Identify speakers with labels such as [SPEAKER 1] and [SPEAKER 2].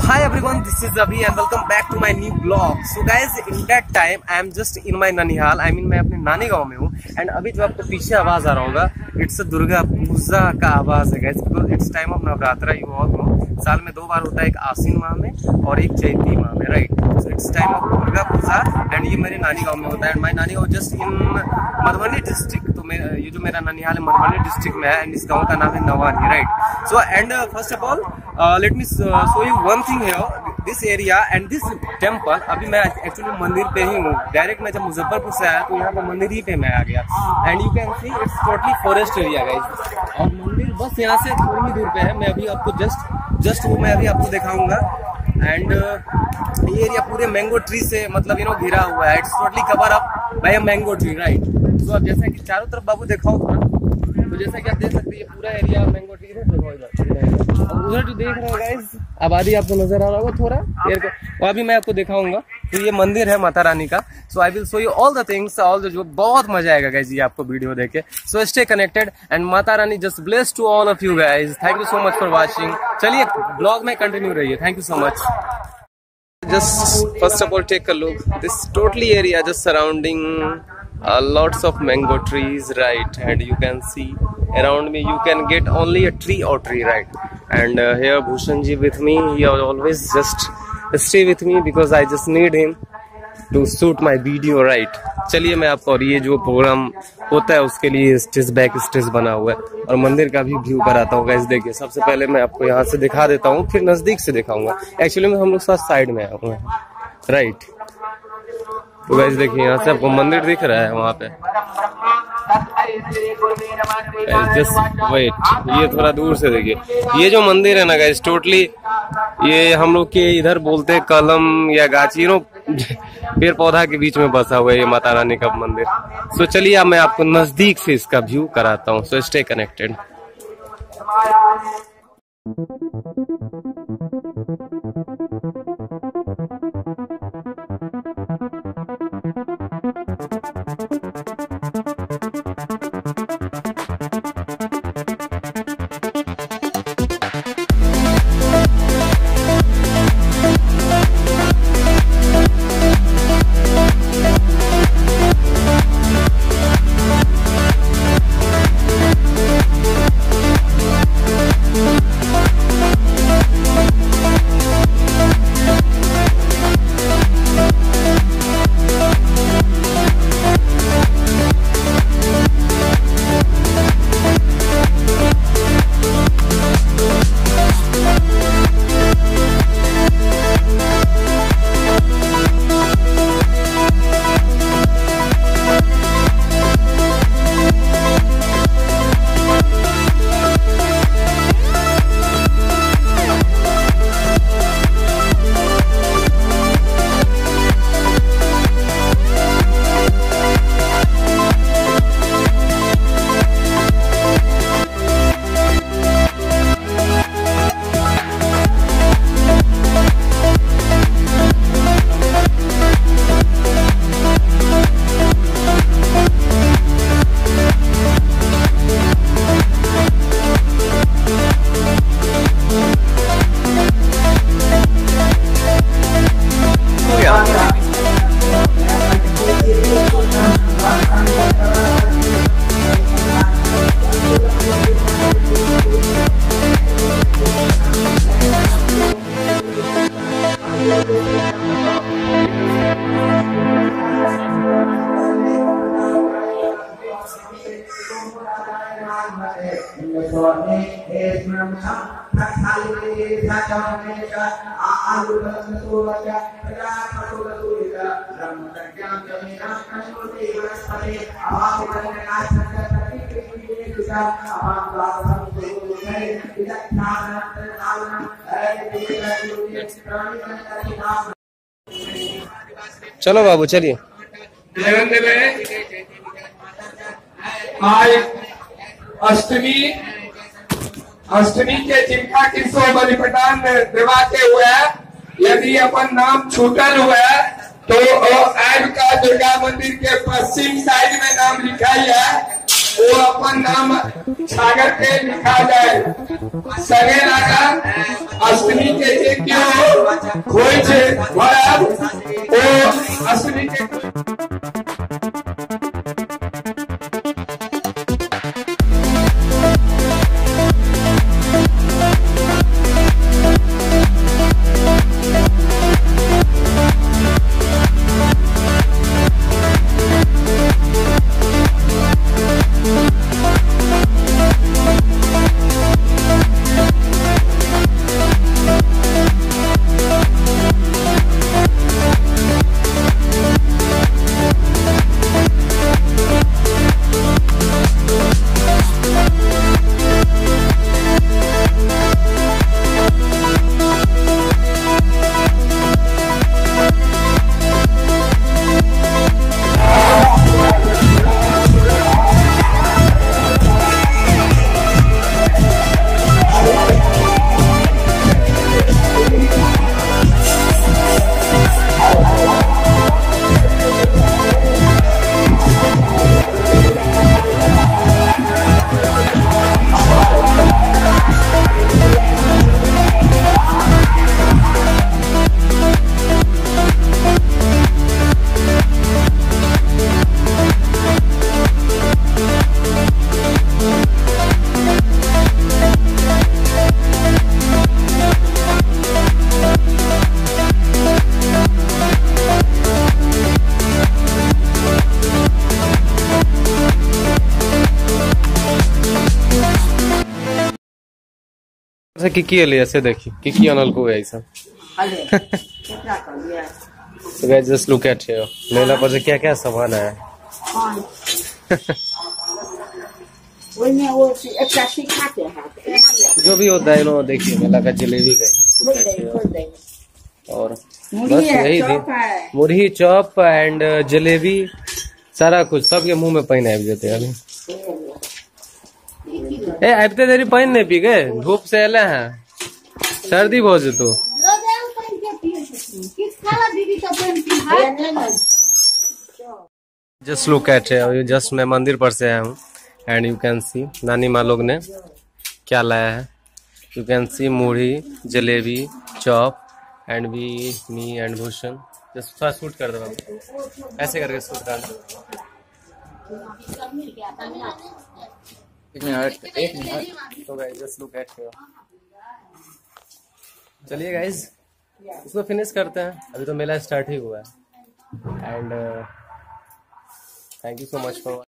[SPEAKER 1] Hi everyone, this is Abhi and welcome back to my new vlog. So guys, in that time I am just in my Nanihal. I mean मैं अपने नानी गांव में हूँ and अभी जो आपको पीछे आवाज आ रहा होगा, it's दुर्गा पूजा का आवाज है guys, because it's time of Navratra. You all know साल में 2 बार होता है, एक आसीन माह में और एक चैती माह में, right? So it's time of Durga Puja and ये मेरे नानी गांव में होता है. And my नानी गांव just in मधुबनी डिस्ट्रिक्ट. तो ये जो मेरा ननिहाल है मधुबनी डिस्ट्रिक्ट में है and इस गाँव का नाम है Navani, right? So and first of all let me show you one thing here. This area and this temple. अभी मैं एक्चुअली मंदिर पे ही हूँ. डायरेक्ट मैं जब मुजफ्फरपुर से आया तो यहाँ पे मंदिर ही पे मैं आ गया. And you can see it's totally forest area guys. और मंदिर बस यहाँ से थोड़ी ही दूर पे है. मैं अभी आपको जस्ट वो मैं अभी आपको दिखाऊंगा. एंड ये एरिया पूरे मैंगो ट्री से मतलब घिरा हुआ है. It's totally cover up by a mango tree, right? तो अब जैसा कि चारों तरफ बाबू दिखाओ थोड़ा, तो जैसा कि आप देख सकते हैं ये पूरा एरिया मैंगो ट्री है. देखो उधर जो देख रहे हो गाइस, आबादी आपको नजर आ रहा होगा थोड़ा देर को. और अभी मैं आपको दिखाऊंगा. तो ये मंदिर है माता रानी का. So I will show you all the things, all the जो बहुत मजा आएगा गाइस ये आपको वीडियो देखे. सो stay connected and Mata Rani just bless to all of you guys. Thank you so much for watching. चलिए ब्लॉग में कंटिन्यू रहिए. Thank you so much. Just first of all take a look. This totally area just surrounding lots of mango trees, right? And you can see around me you can get only a tree or tree, right? And here Bhushan ji with me. He always just stay with me because I just need him to shoot my video, right? चलिए मैं आपको, और ये जो programme होता है उसके लिए स्टेज बैक स्टेज बना हुआ है और मंदिर का भी व्यू कराता हूँ गाइस. देखिए सबसे पहले मैं आपको यहाँ से दिखा देता हूँ, फिर नजदीक से दिखाऊंगा. एक्चुअली में हम लोग साथ साइड में आए हुए हैं, राइट? तो गाइस देखिए यहाँ से आपको मंदिर दिख रहा है वहाँ पे. जस्ट वेट, ये थोड़ा दूर से देखिए. ये जो मंदिर है ना गाइस, टोटली ये हम लोग के इधर बोलते हैं कलम या गाची, पेड़ पौधा के बीच में बसा हुआ है ये माता रानी का मंदिर. सो चलिए अब मैं आपको नजदीक से इसका व्यू कराता हूँ. So stay connected. चलो बाबू चलिए.
[SPEAKER 2] आज अष्टमी के जिनका किसो बलिप्रदान दिवाते हुए, यदि अपन नाम छूटल हुआ तो ऐड का दुर्गा मंदिर के पश्चिम साइड में नाम लिखा है. वो अपन नाम सागर पे लिखा जाए. सगे लगा अष्टमी के क्यों खोज भरब ओ असली के
[SPEAKER 1] किकी एलिया से देखी किकी अनल को ऐसा तो guys just look at here मेला पर से क्या क्या सामान है जो भी होता है नो देखिए मेला का जलेबी गई और बस यही थी मुरही चॉप एंड जलेबी सारा कुछ सबके मुंह में पानी आ जाते हैं ए आते देरी पानी नहीं पी गए धूप से अले हैं सर्दी बहुत है तो जस्ट लुक एट जस्ट मैं मंदिर पर से आया हूँ एंड यू कैन सी नानी माँ लोग ने क्या लाया है यू कैन सी मुरही जलेबी चॉप एंड भी मी एंड भूषण जस्ट थोड़ा शूट कर दो ऐसे करके शूट कर एक मिनट तो guys just look at here चलिए गाइस इसको फिनिश करते हैं अभी तो मेला स्टार्ट ही हुआ है and thank you so much for